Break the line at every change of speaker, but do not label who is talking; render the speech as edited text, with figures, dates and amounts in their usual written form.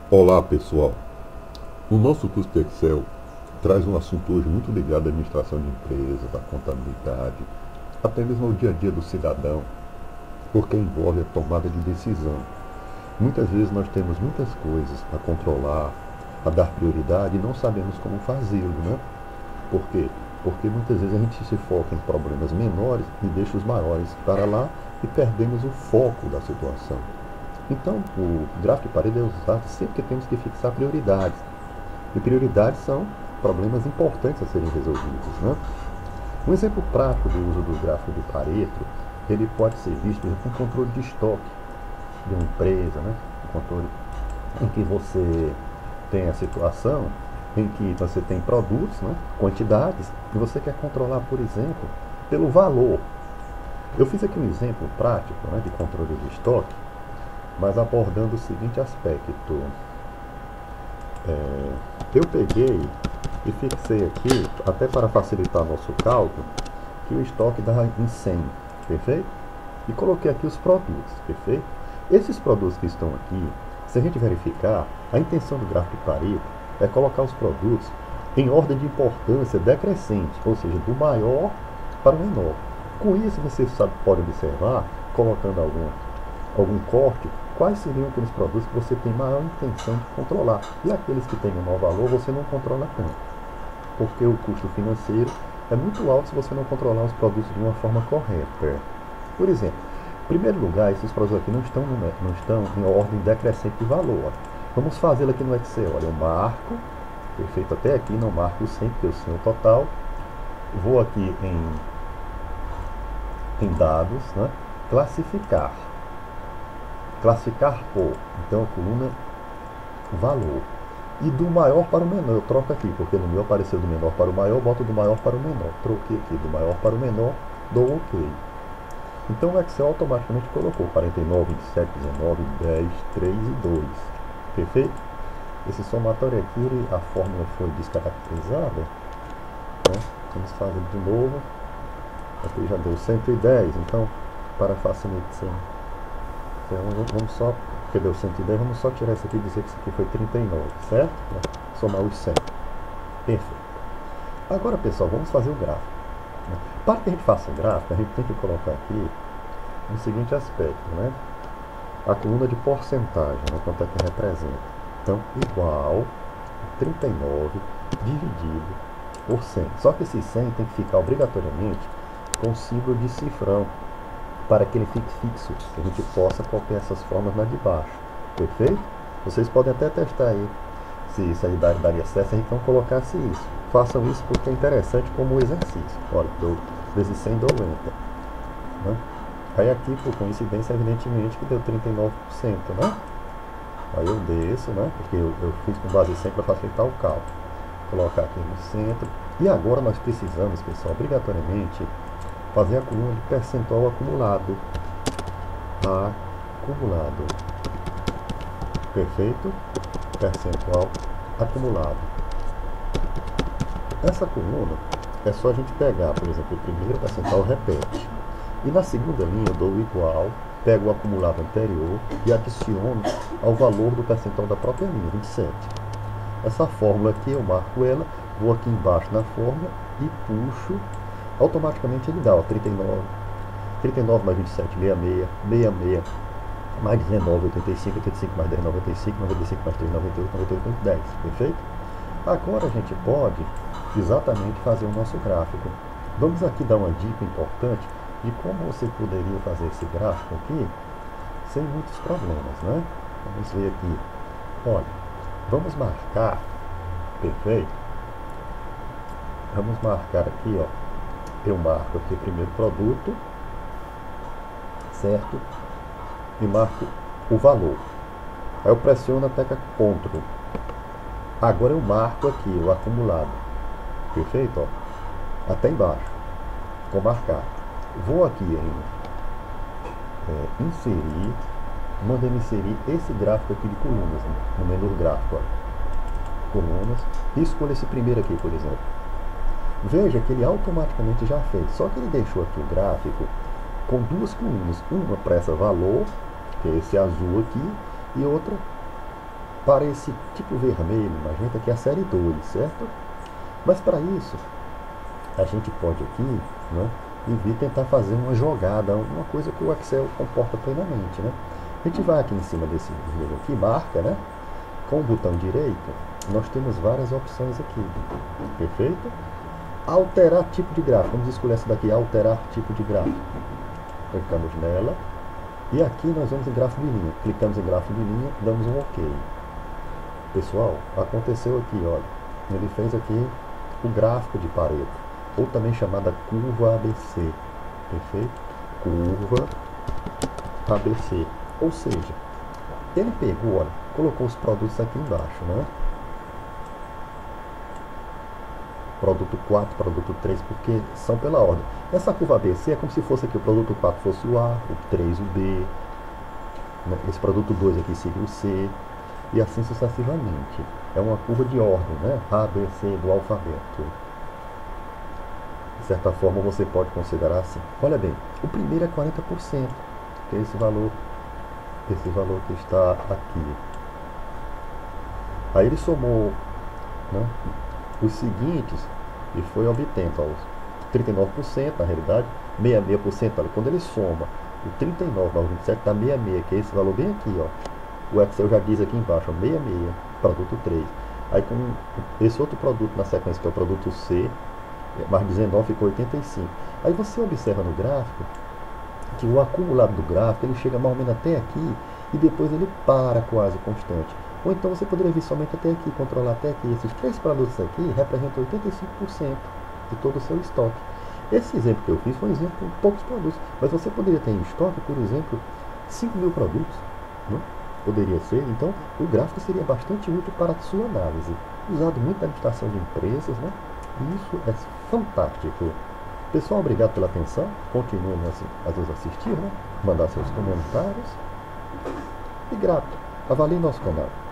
Olá pessoal, o nosso curso de Excel traz um assunto hoje muito ligado à administração de empresas, à contabilidade, até mesmo ao dia a dia do cidadão, porque envolve a tomada de decisão. Muitas vezes nós temos muitas coisas a controlar, a dar prioridade e não sabemos como fazê-lo, né? Por quê? Porque muitas vezes a gente se foca em problemas menores e deixa os maiores para lá e perdemos o foco da situação. Então, o gráfico de parede é usado sempre que temos que fixar prioridades. E prioridades são problemas importantes a serem resolvidos, né? Um exemplo prático do uso do gráfico de Pareto, ele pode ser visto, por exemplo, um controle de estoque de uma empresa, né? Um controle em que você tem a situação em que você tem produtos, né? Quantidades, e você quer controlar, por exemplo, pelo valor. Eu fiz aqui um exemplo prático, né, de controle de estoque, mas abordando o seguinte aspecto. Eu peguei e fixei aqui, até para facilitar nosso cálculo, que o estoque dá em 100, perfeito? E coloquei aqui os produtos, perfeito? Esses produtos que estão aqui, se a gente verificar, a intenção do gráfico de Pareto é colocar os produtos em ordem de importância decrescente, ou seja, do maior para o menor. Com isso, você pode observar, colocando algum corte, quais seriam aqueles produtos que você tem maior intenção de controlar. E aqueles que têm menor valor, você não controla tanto. Porque o custo financeiro é muito alto se você não controlar os produtos de uma forma correta. Por exemplo, em primeiro lugar, esses produtos aqui não estão em ordem decrescente de valor. Vamos fazê-lo aqui no Excel. Olha, eu marco, perfeito até aqui, não marco o 100, porque eu sei o total. Vou aqui em dados, né? Classificar por, então a coluna valor, e do maior para o menor, eu troco aqui, porque no meu apareceu do menor para o maior, boto do maior para o menor, troquei aqui, do maior para o menor, dou OK. Então o Excel automaticamente colocou 49, 27, 19, 10, 3 e 2, perfeito? Esse somatório aqui, a fórmula foi descaracterizada, né? Vamos fazer de novo, aqui já deu 110, então para facilitar, vamos só, porque deu 110, vamos só tirar isso aqui e dizer que isso aqui foi 39, certo? Somar os 100. Perfeito. Agora, pessoal, vamos fazer o gráfico. Para que a gente faça o gráfico, a gente tem que colocar aqui o seguinte aspecto, né? A coluna de porcentagem, né? Quanto é que representa. Então, igual a 39 dividido por 100. Só que esse 100 tem que ficar obrigatoriamente com o símbolo de cifrão, para que ele fique fixo, que a gente possa copiar essas formas lá de baixo, perfeito? Vocês podem até testar aí, se isso aí daria certo, se a gente não colocasse isso. Façam isso porque é interessante como exercício. Olha, dou vezes 100, dou enter, né? Aí aqui, por coincidência, evidentemente que deu 39%, né? Aí eu desço, né? Porque eu fiz com base 100 para facilitar o cálculo. Colocar aqui no centro. E agora nós precisamos, pessoal, obrigatoriamente, fazer a coluna de percentual acumulado. Perfeito? Percentual acumulado. Essa coluna é só a gente pegar, por exemplo, o primeiro percentual repete. E na segunda linha eu dou igual, pego o acumulado anterior e adiciono ao valor do percentual da própria linha, 27. Essa fórmula aqui, eu marco ela, vou aqui embaixo na fórmula e puxo. Automaticamente ele dá, ó, 39 mais 27, 66, 66, mais 19, 85, 85 mais 10, 95, 95 mais 3, 98, 98, 10, perfeito? Agora a gente pode exatamente fazer o nosso gráfico. Vamos aqui dar uma dica importante de como você poderia fazer esse gráfico aqui sem muitos problemas, né? Vamos ver aqui. Olha, vamos marcar, perfeito? Vamos marcar aqui, ó. Eu marco aqui o primeiro produto, certo? E marco o valor. Aí eu pressiono a tecla Ctrl. Agora eu marco aqui o acumulado. Perfeito? Ó. Até embaixo. Vou marcar. Vou aqui em inserir. Mandando inserir esse gráfico aqui de colunas, né? No menu gráfico. Ó. Colunas. E escolho esse primeiro aqui, por exemplo. Veja que ele automaticamente já fez, só que ele deixou aqui o gráfico com duas colunas, uma para essa valor, que é esse azul aqui, e outra para esse tipo vermelho, magenta, que é a série 2, certo? Mas para isso, a gente pode aqui, né, e vir tentar fazer uma jogada, uma coisa que o Excel comporta plenamente, né? A gente vai aqui em cima desse vermelho aqui, marca, né? Com o botão direito, nós temos várias opções aqui, perfeito? Alterar tipo de gráfico, vamos escolher essa daqui, alterar tipo de gráfico. Clicamos nela, e aqui nós vamos em gráfico de linha. Clicamos em gráfico de linha, damos um OK. Pessoal, aconteceu aqui, olha, ele fez aqui o gráfico de Pareto, ou também chamada curva ABC, perfeito? Curva ABC, ou seja, ele pegou, olha, colocou os produtos aqui embaixo, né? Produto 4, produto 3, porque são pela ordem. Essa curva ABC é como se fosse aqui o produto 4 fosse o A, o 3 o B, né? Esse produto 2 aqui seria o C, e assim sucessivamente. É uma curva de ordem, né? A, B, C do alfabeto. De certa forma você pode considerar assim. Olha bem, o primeiro é 40%, que é esse valor que está aqui. Aí ele somou, né, os seguintes e foi obtendo ó, 39%, na realidade, 66%. Olha, quando ele soma o 39 ao 27, dá 66, que é esse valor bem aqui, ó. O Excel já diz aqui embaixo, ó, 66, produto 3. Aí com esse outro produto na sequência, que é o produto C, mais 19 ficou 85. Aí você observa no gráfico que o acumulado do gráfico ele chega mais ou menos até aqui e depois ele para quase constante. Ou então você poderia vir somente até aqui, controlar até aqui. Esses três produtos aqui representam 85% de todo o seu estoque. Esse exemplo que eu fiz foi um exemplo com poucos produtos, mas você poderia ter em estoque, por exemplo, 5.000 produtos, né? Poderia ser. Então, o gráfico seria bastante útil para a sua análise, usado muito na administração de empresas, né? E isso é fantástico. Pessoal, obrigado pela atenção. Continue a nos assistir, né? Mandar seus comentários. E grato. Avalie nosso canal.